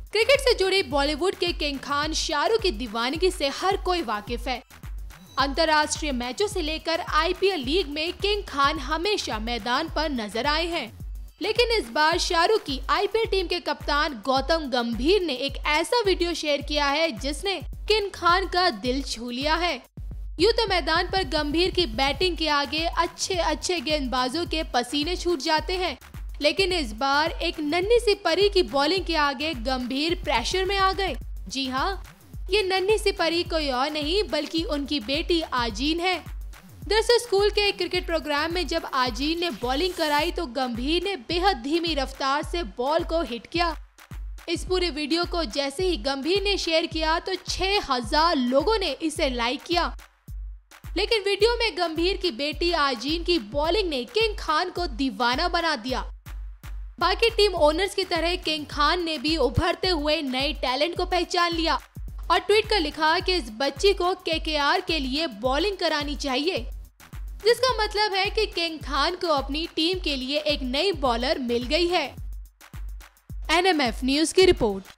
Cricket से जुड़ी बॉलीवुड के किंग खान शाहरुख की दीवानगी से हर कोई वाकिफ है। अंतर्राष्ट्रीय मैचों से लेकर आईपीएल लीग में किंग खान हमेशा मैदान पर नजर आए हैं, लेकिन इस बार शाहरुख की आईपीएल टीम के कप्तान गौतम गंभीर ने एक ऐसा वीडियो शेयर किया है जिसने किंग खान का दिल छू लिया है। यूं तो मैदान पर गंभीर की बैटिंग के आगे अच्छे गेंदबाजों के पसीने छूट जाते हैं, लेकिन इस बार एक नन्ही सी परी की बॉलिंग के आगे गंभीर प्रेशर में आ गए। जी हाँ, ये नन्ही सी परी कोई और नहीं बल्कि उनकी बेटी आजीन है। दरअसल स्कूल के एक क्रिकेट प्रोग्राम में जब आजीन ने बॉलिंग कराई तो गंभीर ने बेहद धीमी रफ्तार से बॉल को हिट किया। इस पूरे वीडियो को जैसे ही गंभीर ने शेयर किया तो 6000 लोगों ने इसे लाइक किया, लेकिन वीडियो में गंभीर की बेटी आजीन की बॉलिंग ने किंग खान को दीवाना बना दिया। बाकी टीम ओनर्स की तरह किंग खान ने भी उभरते हुए नए टैलेंट को पहचान लिया और ट्वीट कर लिखा कि इस बच्ची को केकेआर के लिए बॉलिंग करानी चाहिए, जिसका मतलब है कि किंग खान को अपनी टीम के लिए एक नई बॉलर मिल गई है। एनएमएफ न्यूज की रिपोर्ट।